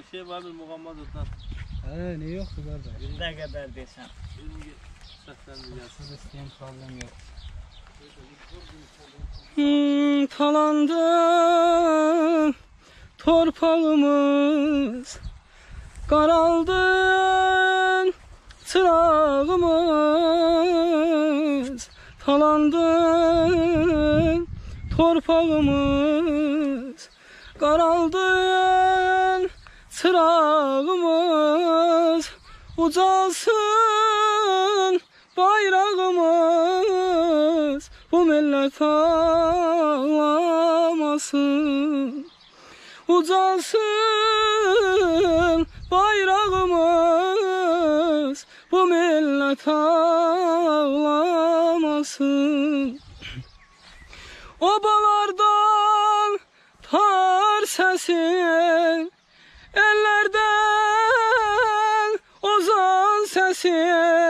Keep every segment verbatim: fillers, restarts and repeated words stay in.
bir şey var mı muğammat oradan? He, ne yoktu kardeş? Ne kadar desem. Seslendi gelsin. Siz isteyen problem yok. Hmm, talandı torpağımız, qaraldı çırağımız. Talandı torpağımız, qaraldı çırağımız. Ucalsın bayrağımız, bu millet ağlamasın. Ucalsın bayrağımız, bu millet ağlamasın. Obalardan tar sesi, ellerden ozan sesi,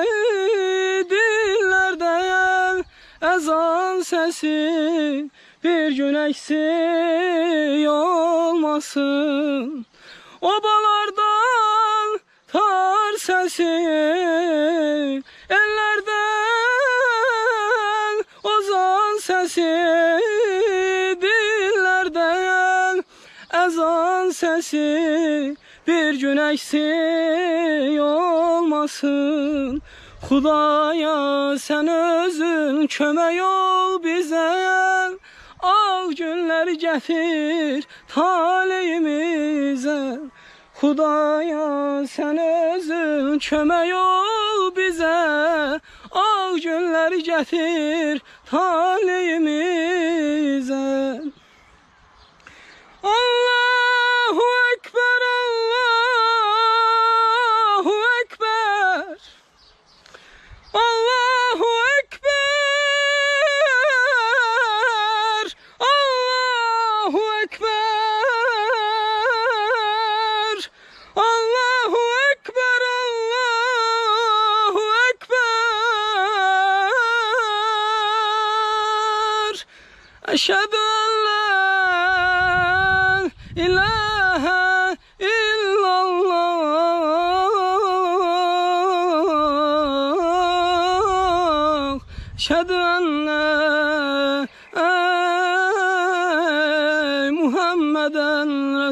dillerden ezan sesi, bir gün eksik olmasın. Obalardan tar sesi, ellerden ozan sesi, dillerden ezan sesi, bir gün eksik olmasın. Xudaya sen özün kömək ol bizə, ağ günlər gətir taleyimizə. Xudaya sen özün kömək ol bizə, ağ günlər gətir taleyimizə. Allahu Ekber, Allahu Ekber, Allahu Ekber, Allahu Ekber, Allahu Ekber, Allahu Ekber. Eşhedü en la ilahe illallah, eşhedü enne Muhammeden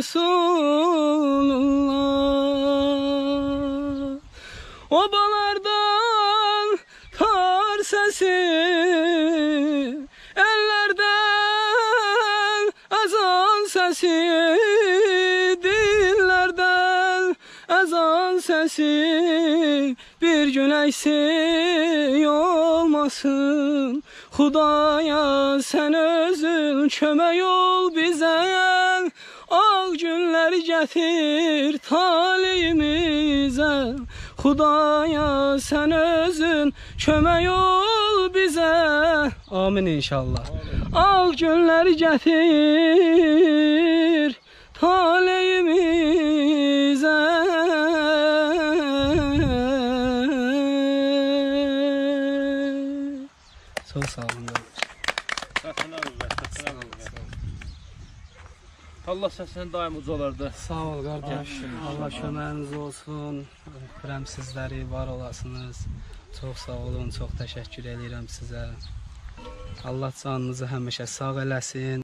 Resulullah. Obalardan tar sesi, ellerden ezan sesi, dillerden ezan sesi, bir gün eksik olmasın. Xudaya sen özün kömək ol bizə, ağ günlər gətir taleyimizə. Xudaya sen özün kömək ol bizə. Amin inşallah. Ağ günlər gətir taleyimizə. Çok sağ olun. Sesine vurlar, sesine vurlar. Allah sesini daim ucalardı. Sağ ol kardeş. Allah köməyiniz olsun. Öpürəm sizləri, var olasınız. Çox sağ olun, çox təşəkkür edirəm sizə. Allah canınızı həmişə sağ eləsin.